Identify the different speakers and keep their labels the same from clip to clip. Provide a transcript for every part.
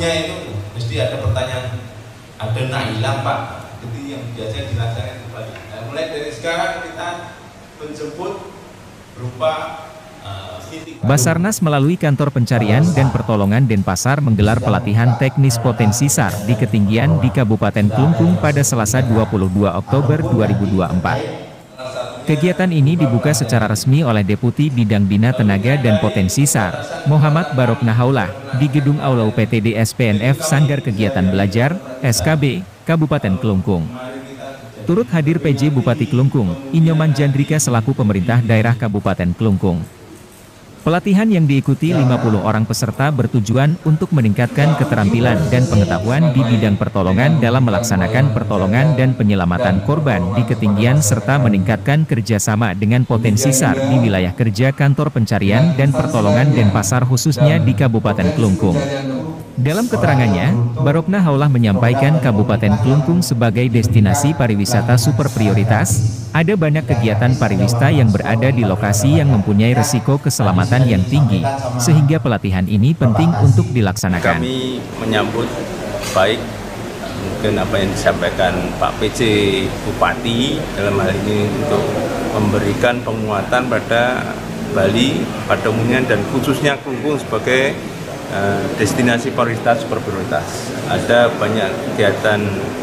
Speaker 1: itu mesti ada pertanyaan, ada hilang Pak, itu yang biasa dilaksanakan kembali. Nah, mulai dari sekarang kita menjemput berupa
Speaker 2: Basarnas melalui Kantor Pencarian dan Pertolongan Denpasar menggelar pelatihan teknis potensi SAR di ketinggian di Kabupaten Klungkung pada Selasa 22 Oktober 2024. Kegiatan ini dibuka secara resmi oleh Deputi Bidang Bina Tenaga dan Potensi SAR, Muhammad Barokna Haulah, di Gedung Aula UPTD SPNF Sanggar Kegiatan Belajar, SKB, Kabupaten Klungkung. Turut hadir PJ Bupati Klungkung, Inyoman Jandrika selaku pemerintah daerah Kabupaten Klungkung. Pelatihan yang diikuti 50 orang peserta bertujuan untuk meningkatkan keterampilan dan pengetahuan di bidang pertolongan dalam melaksanakan pertolongan dan penyelamatan korban di ketinggian serta meningkatkan kerjasama dengan potensi SAR di wilayah kerja Kantor Pencarian dan Pertolongan Denpasar khususnya di Kabupaten Klungkung. Dalam keterangannya, Barokna Haulah menyampaikan Kabupaten Klungkung sebagai destinasi pariwisata super prioritas. Ada banyak kegiatan pariwisata yang berada di lokasi yang mempunyai risiko keselamatan yang tinggi, sehingga pelatihan ini penting untuk dilaksanakan.
Speaker 3: Kami menyambut baik mungkin apa yang disampaikan Pak PJ Bupati dalam hal ini untuk memberikan penguatan pada Bali pada umumnya dan khususnya Klungkung sebagai destinasi pariwisata super prioritas. Ada banyak kegiatan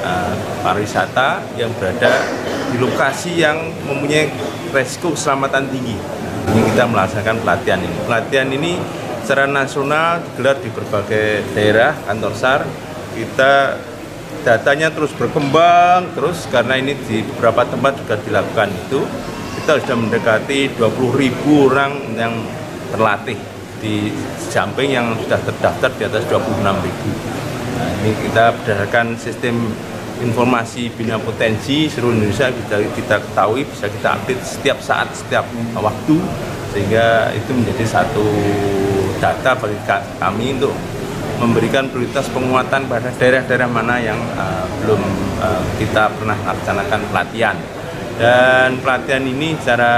Speaker 3: pariwisata yang berada di lokasi yang mempunyai resiko keselamatan tinggi. Ini kita melaksanakan pelatihan ini. Pelatihan ini secara nasional digelar di berbagai daerah kantor SAR. Kita datanya terus berkembang terus karena ini di beberapa tempat juga dilakukan itu. Kita sudah mendekati 20.000 orang yang terlatih di samping yang sudah terdaftar di atas 26.000. Nah, ini kita berdasarkan sistem informasi bina potensi seluruh Indonesia bisa kita ketahui, bisa kita update setiap saat, setiap waktu, sehingga itu menjadi satu data bagi kami untuk memberikan prioritas penguatan pada daerah-daerah mana yang belum kita pernah laksanakan pelatihan. Dan pelatihan ini secara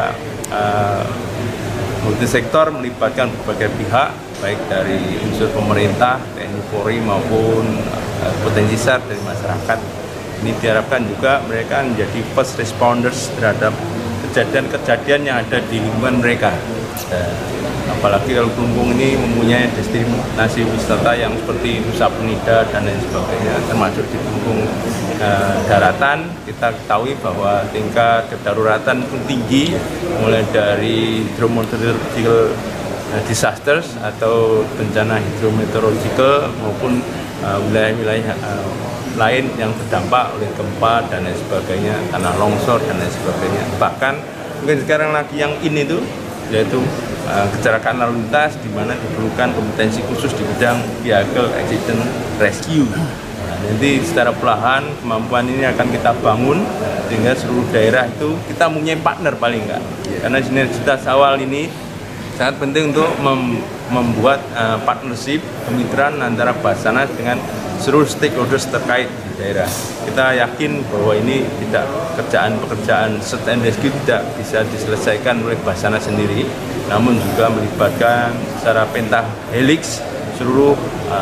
Speaker 3: multisektor melibatkan berbagai pihak, baik dari unsur pemerintah, TNI Polri maupun potensi SAR dari masyarakat. Ini diharapkan juga mereka menjadi first responders terhadap kejadian-kejadian yang ada di lingkungan mereka. Apalagi kalau Klungkung ini mempunyai destinasi wisata yang seperti Nusa Penida dan lain sebagainya, termasuk di Klungkung daratan. Kita ketahui bahwa tingkat kedaruratan pun tinggi, mulai dari hydrometeorological disasters atau bencana hidrometeorological maupun wilayah-wilayah lain yang terdampak oleh gempa dan lain sebagainya, tanah longsor dan lain sebagainya. Bahkan mungkin sekarang lagi yang ini itu yaitu kecelakaan lalu lintas di mana diperlukan kompetensi khusus di bidang vehicle accident rescue. Nah, nanti secara perlahan kemampuan ini akan kita bangun sehingga seluruh daerah itu kita mempunyai partner paling enggak. Karena sinergitas awal ini sangat penting untuk membuat partnership, kemitraan antara Basarnas dengan seluruh stakeholders terkait di daerah. Kita yakin bahwa ini pekerjaan search and rescue tidak bisa diselesaikan oleh Basarnas sendiri, namun juga melibatkan secara pentahelix seluruh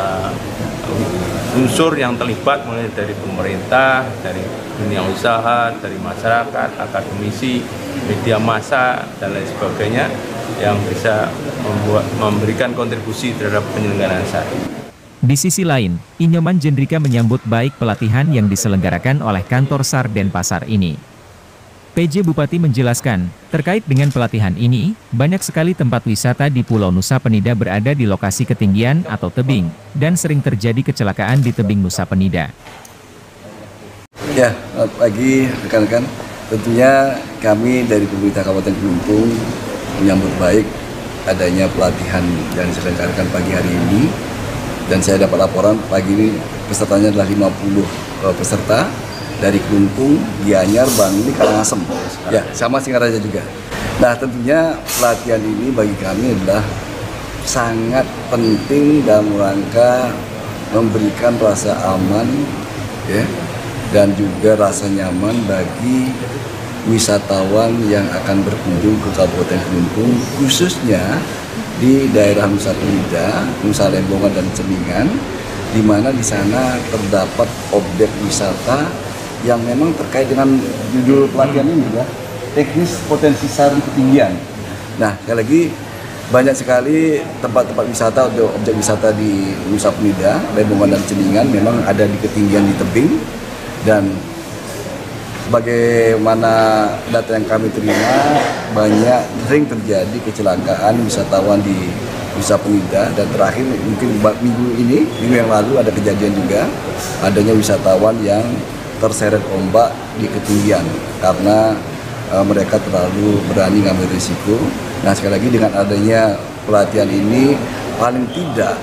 Speaker 3: unsur yang terlibat, mulai dari pemerintah, dari dunia usaha, dari masyarakat, akademisi, media massa dan lain sebagainya yang bisa memberikan kontribusi terhadap penyelenggaraan SAR.
Speaker 2: Di sisi lain, Inyoman Jandrika menyambut baik pelatihan yang diselenggarakan oleh Kantor SAR Denpasar ini. PJ Bupati menjelaskan, terkait dengan pelatihan ini, banyak sekali tempat wisata di Pulau Nusa Penida berada di lokasi ketinggian atau tebing, dan sering terjadi kecelakaan di tebing Nusa Penida.
Speaker 4: Ya, selamat pagi rekan-rekan. Tentunya kami dari pemerintah Kabupaten Klungkung menyambut baik adanya pelatihan yang diselenggarakan pagi hari ini. Dan saya dapat laporan pagi ini pesertanya adalah 50 peserta dari Klungkung, Gianyar, Bangli, Karangasem. Ya, sama Singaraja juga. Nah, tentunya pelatihan ini bagi kami adalah sangat penting dalam rangka memberikan rasa aman, ya, dan juga rasa nyaman bagi wisatawan yang akan berkunjung ke Kabupaten Klungkung, khususnya di daerah Nusa Penida, Nusa Lembongan dan Ceningan, di mana di sana terdapat objek wisata yang memang terkait dengan judul pelatihan ini ya, teknis potensi SAR di ketinggian. Nah, sekali lagi banyak sekali tempat-tempat wisata atau objek wisata di Nusa Penida, Lembongan dan Ceningan memang ada di ketinggian di tebing, dan bagaimana data yang kami terima, sering terjadi kecelakaan wisatawan di Nusa Penida, dan terakhir mungkin minggu yang lalu ada kejadian juga adanya wisatawan yang terseret ombak di ketinggian karena mereka terlalu berani ngambil risiko. Nah, sekali lagi dengan adanya pelatihan ini, paling tidak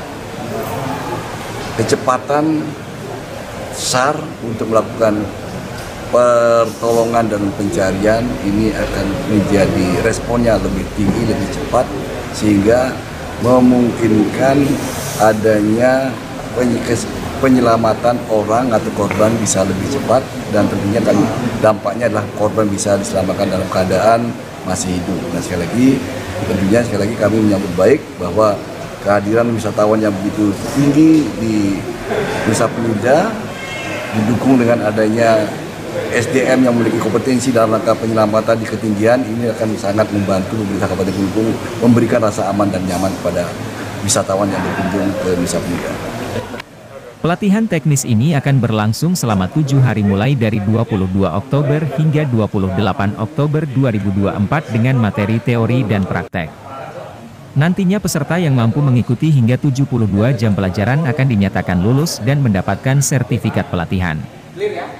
Speaker 4: kecepatan SAR untuk melakukan pertolongan dan pencarian ini akan menjadi responnya lebih tinggi, lebih cepat, sehingga memungkinkan adanya penyelamatan orang atau korban bisa lebih cepat, dan tentunya kan dampaknya adalah korban bisa diselamatkan dalam keadaan masih hidup. Nah, sekali lagi kami menyambut baik bahwa kehadiran wisatawan yang begitu tinggi di Nusa Penida didukung dengan adanya SDM yang memiliki kompetensi dalam rangka penyelamatan di ketinggian, ini akan sangat membantu pemerintah Kabupaten Kelungkung memberikan rasa aman dan nyaman kepada wisatawan yang berkunjung ke Nusa Penida.
Speaker 2: Pelatihan teknis ini akan berlangsung selama 7 hari mulai dari 22 Oktober hingga 28 Oktober 2024 dengan materi teori dan praktek. Nantinya peserta yang mampu mengikuti hingga 72 jam pelajaran akan dinyatakan lulus dan mendapatkan sertifikat pelatihan.